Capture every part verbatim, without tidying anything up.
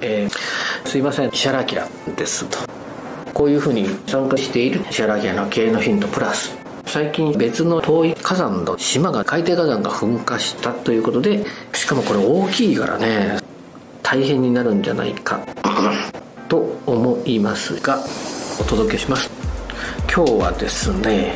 えー、すいません、石原明ですと。こういうふうに参加している石原明の経営のヒントプラス、最近別の遠い火山の島が海底火山が噴火したということで、しかもこれ大きいからね、大変になるんじゃないかと思いますが、お届けします。今日はですね、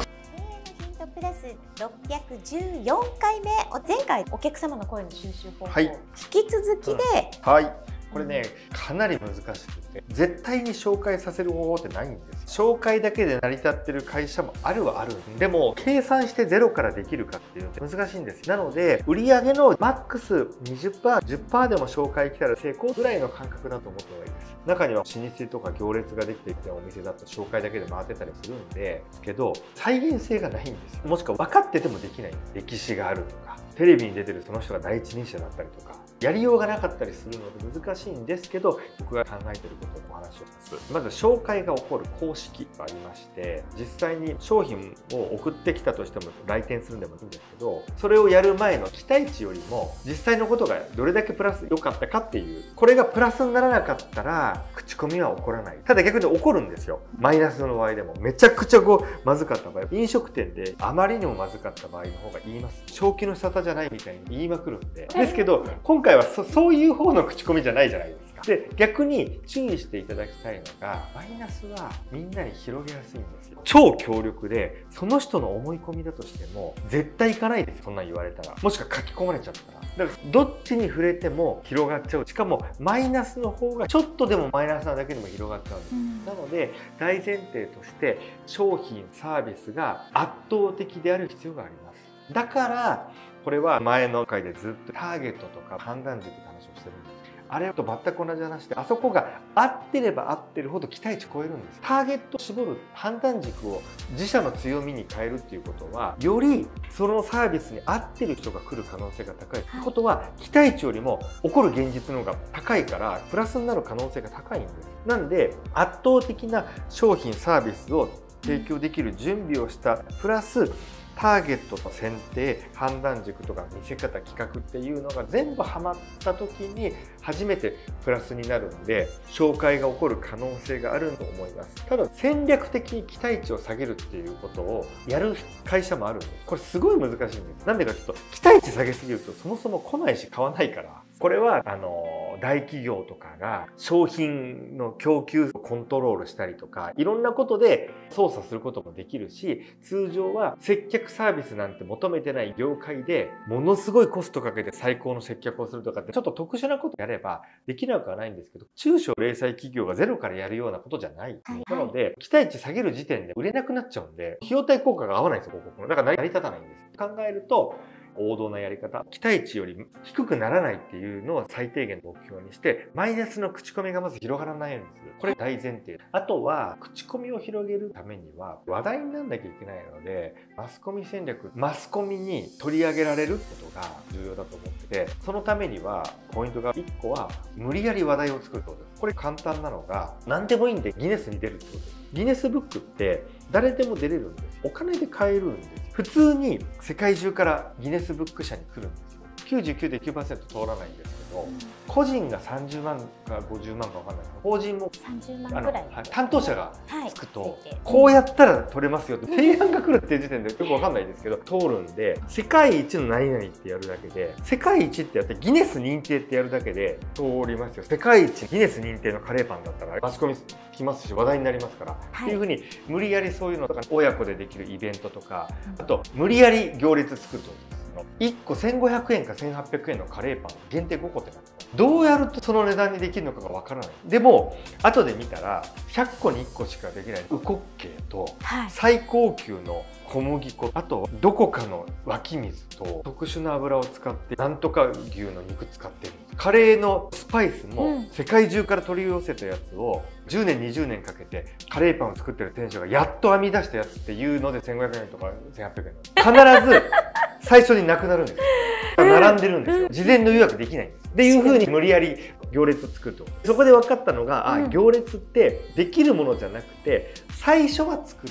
ろっぴゃくじゅうよんかいめ、前回お客様の声の収集方法、 はい、 引き続きで、 うん、はい、これねかなり難しくて、絶対に紹介させる方法ってないんです。紹介だけで成り立ってる会社もあるはある。でも計算してゼロからできるかっていうのって難しいんですよ。なので売上のマックス にじゅっパーセント、じゅっパーセント でも紹介来たら成功ぐらいの感覚だと思った方がいいです。中には老舗とか行列ができていてお店だと紹介だけで回ってたりするんですけど、再現性がないんですよ。もしくは分かっててもできない。歴史があるとか、テレビに出てるその人が第一人者だったりとか、やりようがなかったりするので難しいんですけど、僕が考えていることをお話をします。まず紹介が起こる公式がありまして、実際に商品を送ってきたとしても来店するんでもいいんですけど、それをやる前の期待値よりも実際のことがどれだけプラス良かったかっていう、これがプラスにならなかったら口コミは起こらない。ただ逆に起こるんですよ。マイナスの場合でも。めちゃくちゃこうまずかった場合、飲食店であまりにもまずかった場合の方が言います。正気の沙汰じゃないみたいに言いまくるんで。ですけど今回は そ, そういう方の口コミじゃないじゃないですか。で、逆に注意していただきたいのが、マイナスはみんなに広げやすいんですよ。超強力でその人の思い込みだとしても絶対行かないですよ。そんなん言われたら、もしくは書き込まれちゃったら。だからどっちに触れても広がっちゃう。しかもマイナスの方がちょっとでもマイナスなだけでも広がっちゃうんです、うん、なので大前提として商品サービスが圧倒的である必要があります。だからこれは前の回でずっとターゲットとか判断軸って話をしてるんです。あれと全く同じ話で、あそこが合ってれば合ってるほど期待値超えるんです。ターゲットを絞る、判断軸を自社の強みに変えるっていうことは、よりそのサービスに合ってる人が来る可能性が高い。ということは、期待値よりも起こる現実の方が高いから、プラスになる可能性が高いんです。なんで、圧倒的な商品サービスを提供できる準備をした、プラスターゲットと選定、判断軸とか見せ方、企画っていうのが全部ハマった時に初めてプラスになるんで、紹介が起こる可能性があると思います。ただ戦略的に期待値を下げるっていうことをやる会社もあるんです。これすごい難しいんです。なんでかというと、期待値下げすぎるとそもそも来ないし買わないから。これはあの大企業とかが商品の供給をコントロールしたりとか、いろんなことで操作することもできるし、通常は接客サービスなんて求めてない業界でものすごいコストかけて最高の接客をするとかってちょっと特殊なことやればできなくはないんですけど、中小零細企業がゼロからやるようなことじゃない。はいはい、なので期待値下げる時点で売れなくなっちゃうんで、費用対効果が合わないんですよ、広告の。だから成り立たないんです。考えると王道なやり方、期待値より低くならないっていうのを最低限の目標にして、マイナスの口コミがまず広がらないようにする。これ大前提。あとは口コミを広げるためには話題にならなきゃいけないので、マスコミ戦略、マスコミに取り上げられることが重要だと思ってて、そのためにはポイントがいっこは無理やり話題を作ることです。これ簡単なのが、何でもいいんでギネスに出るってことです。ギネスブックって誰でも出れるんです。お金で買えるんです。普通に世界中からギネスブック社に来るんですよ。きゅうじゅうきゅうてんきゅうパーセント 通らないんですけど、うん、個人がさんじゅうまんかごじゅうまんか分かんない。法人もさんじゅうまんぐらい、 担当者がつくと、 はい、 こうやったら取れますよって提案が来るっていう時点でよく分かんないですけど、通るんで、世界一の何々ってやるだけで、世界一ってやってギネス認定ってやるだけで通りますよ。世界一ギネス認定のカレーパンだったらマスコミ来ますし話題になりますから、はい、っていうふうに無理やりそういうのとか親子でできるイベントとか、あと無理やり行列作るといっこせんごひゃくえんかせんはっぴゃくえんのカレーパン限定ごこってなって、どうやるとその値段にできるのかがわからない。でも後で見たらひゃっこにいっこしかできないウコッケイと最高級の小麦粉、あとどこかの湧き水と特殊な油を使ってなんとか牛の肉使ってる。カレーのスパイスも世界中から取り寄せたやつをじゅうねんにじゅうねんかけてカレーパンを作ってる店主がやっと編み出したやつっていうのでせんごひゃくえんとかせんはっぴゃくえん、必ず最初になくなるんですよ。並んでるんですよ。事前の予約できないんです。っていうふうに無理やり行列を作ると。そこで分かったのが、あ、行列ってできるものじゃなくて最初は作る。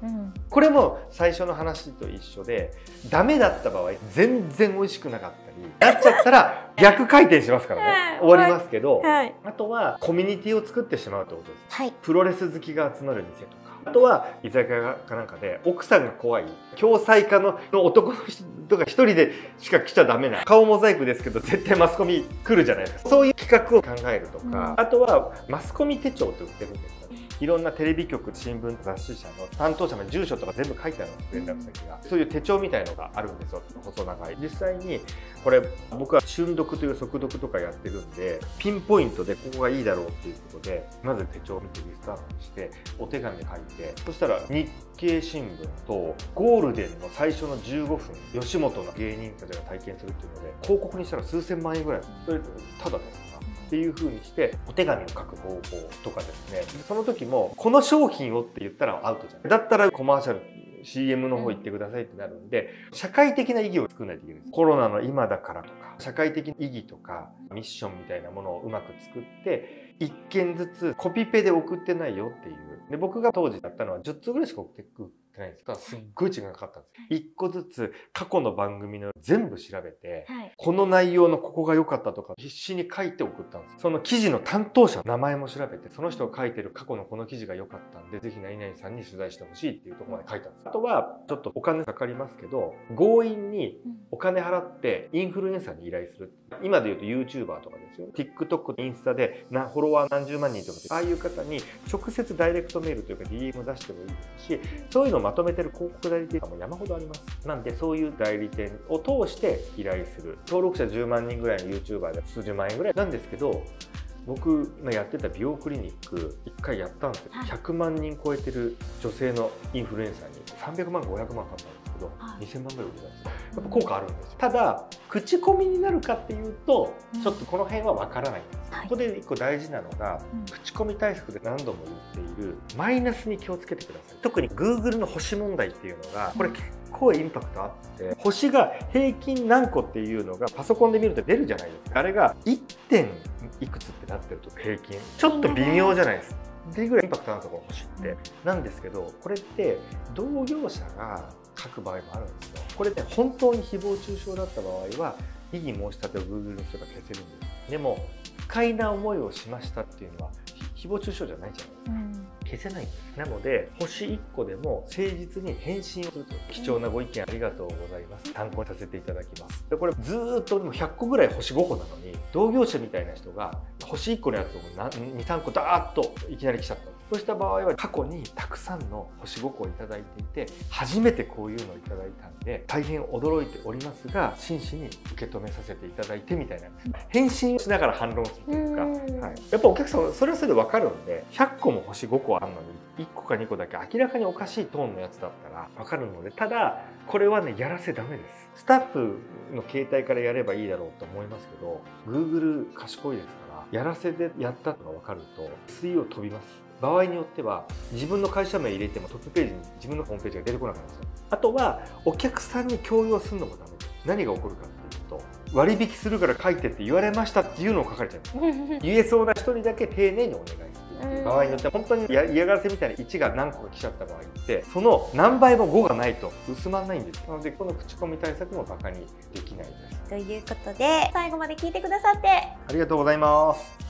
うん、 これも最初の話と一緒で、ダメだった場合全然美味しくなかったりなっちゃったら逆回転しますからね、終わりますけど、 はい、あとはコミュニティを作ってしまうってことです、 はい、 プロレス好きが集まる店とか、あとは居酒屋かなんかで奥さんが怖い共済家の男の人が一人でしか来ちゃダメな、顔モザイクですけど絶対マスコミ来るじゃないですか。そういう企画を考えるとか、うん、あとはマスコミ手帳って売ってるんですよ。いろんなテレビ局、新聞、雑誌社の担当者の住所とか全部書いてあるんです、連絡先が。そういう手帳みたいのがあるんですよ、細長い。実際にこれ僕は瞬読という速読とかやってるんで、ピンポイントでここがいいだろうっていうことで、まず手帳を見てリストアップしてお手紙書いて、そしたら日経新聞とゴールデンの最初のじゅうごふん、吉本の芸人たちが体験するっていうので、広告にしたら数千万円ぐらい、それただですっていう風にしてお手紙を書く方法とかですね、その時もこの商品をって言ったらアウトじゃない、だったらコマーシャル シーエム の方行ってくださいってなるんで、社会的な意義を作らないといけないです。コロナの今だからとか社会的意義とかミッションみたいなものをうまく作っていっけんずつコピペで送ってないよっていう。で僕が当時やったのはじゅっつぐらいしか送ってくないんですが、すっごい時間かかったんですよ。いっこずつ過去の番組の全部調べて、はい、この内容のここが良かったとか必死に書いて送ったんです。その記事の担当者の名前も調べて、その人が書いてる過去のこの記事が良かったんでぜひ何々さんに取材してほしいっていうところまで書いたんです。あとはちょっとお金かかりますけど、強引にお金払ってインフルエンサーに依頼する。今で言うと ユーチューバー とかですよ。TikTok、インスタでなフォロワー何十万人とか、ああいう方に直接ダイレクトメールというか ディーエム を出してもいいですし、そういうのをまとめてる広告代理店も山ほどあります。なんでそういう代理店を通して依頼する。登録者じゅうまんにんぐらいの ユーチューバー で数十万円ぐらいなんですけど、僕のやってた美容クリニックいっかいやったんですよ。ひゃくまんにん超えてる女性のインフルエンサーにさんびゃくまんかごひゃくまんかかったんですけど、はい、にせんまんぐらい売れたんですよ。やっぱ効果あるんですよ。ただ口コミになるかっていうとちょっとこの辺は分からないんです、はい、ここでいっこ大事なのが、うん、口コミ対策で何度も言っているマイナスに気をつけてください。特に Google の星問題っていうのがこれ結構インパクトあって、星が平均何個っていうのがパソコンで見ると出るじゃないですか。あれが いってん いくつってなってると平均ちょっと微妙じゃないですか。っていうぐらいインパクトあるんですよ、この星って。なんですけど、これって同業者が書く場合もあるんですよ。これって本当に誹謗中傷だった場合は異議申し立てを Google の人が消せるんです。でも不快な思いをしましたっていうのは誹謗中傷じゃないじゃないですか、うん、消せないんです。なので星いっこでも誠実に返信をすると。貴重なご意見ありがとうございます、参考にさせていただきます。でこれずーっとでもひゃっこぐらい星ごこなのに、同業者みたいな人が星いっこのやつをに、さんこダーッといきなり来ちゃった。そうした場合は過去にたくさんの星ごこをいただいていて、初めてこういうのをいただいたんで大変驚いておりますが真摯に受け止めさせていただいてみたいな返信しながら反論するというか、はい、やっぱお客さんそれはそれで分かるんで、ひゃっこも星ごこあるのにいっこかにこだけ明らかにおかしいトーンのやつだったら分かるので、ただこれはねやらせダメです。スタッフの携帯からやればいいだろうと思いますけど、 Google 賢いですからやらせでやったのが分かると水を飛びます。場合によっては自分の会社名入れてもトップページに自分のホームページが出てこなくなるんですよ。あとはお客さんに強要するのもダメです。何が起こるかっていうと、割引するから書いてって言われましたっていうのを書かれちゃうんです。言えそうな人にだけ丁寧にお願いする。場合によっては本当に嫌がらせみたいないちが何個か来ちゃった場合ってその何倍もごがないと薄まらないんです。なのでこの口コミ対策もバカにできないです。 ということで最後まで聞いてくださってありがとうございます。